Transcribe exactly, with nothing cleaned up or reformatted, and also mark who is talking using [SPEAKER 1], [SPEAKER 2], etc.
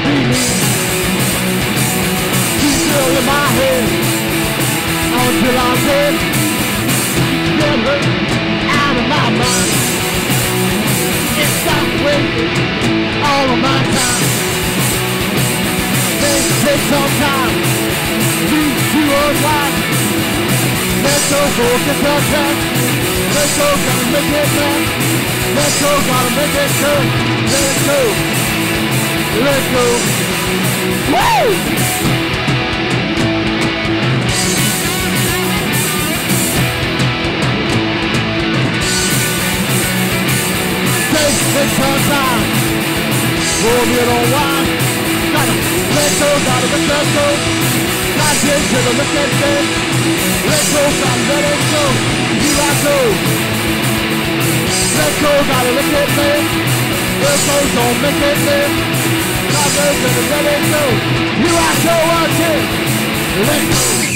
[SPEAKER 1] Still in my head until I'm dead. Get hurt out of my mind. It stops wasting all of my time. Things take some time to, to unwind. Let's go for a guitar track. Let's go, gotta make it back. Let's go, gotta make it go. Let's go. Let's go. Woo! Take some time for me to unwind. Gotta let go, gotta let that go. Gotta get to the look at it. Let go, gotta let it go. Here I go. Let go, gotta let it live. Let go, don't make it live. Gotta let it go. Here I go again. Let go.